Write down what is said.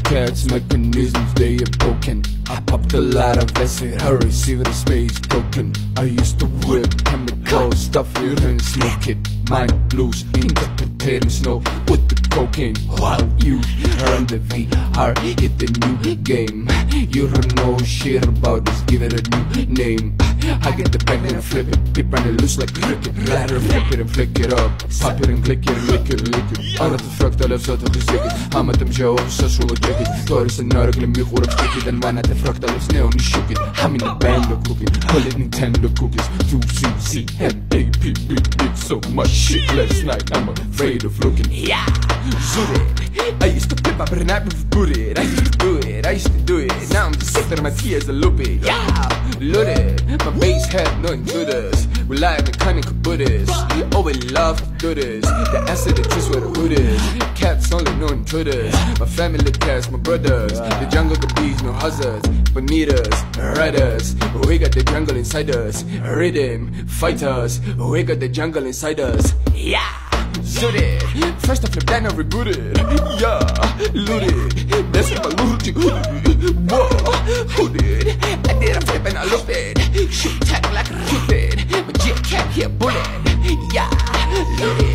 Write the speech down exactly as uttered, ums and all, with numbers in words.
cat's mechanisms, they are broken. I popped a lot of acid, hurry, see the space broken. I used to whip chemical stuff it and smoke it. Mind loose, interpreting snow with the cocaine. While you run the V R, hit the new game. You don't know shit about this, give it a new name. I get the bang and I flip it, peep and it loose like cricket. Ladder, flip it and flick it up, pop it and click it and lick it, lick it. Она тут фракталь всотых изъекет, ама там жао сошел джекет. Торис and наргли ми хурап штекет, and man at the fractal of snail and shook it. I'm in the band of cooking, call it Nintendo cookies. two C C M A P B, did so much shit last night, I'm afraid of looking. Yeah, Zure. I used to flip up every night with booted. I used to do it, I used to do it. Now I'm just sitting on my tears a little bit. Yeah, loaded. My bass had no intruders. We live in cunning Buddhas. Oh, we love to do this. The acid is just where the hood is. Cats only no intruders. My family cats, my brothers. The jungle, the bees, no hazards. Bonitas, riders. We got the jungle inside us. Rhythm, fighters. We got the jungle inside us. Yeah. Zooted. First I flip then I rebooted. Yeah, looted. That's what I looted. Whoa, who did? I did a flip and I looked it. Shoot tag like a cupid. My jet cat here bullet. Yeah, looted.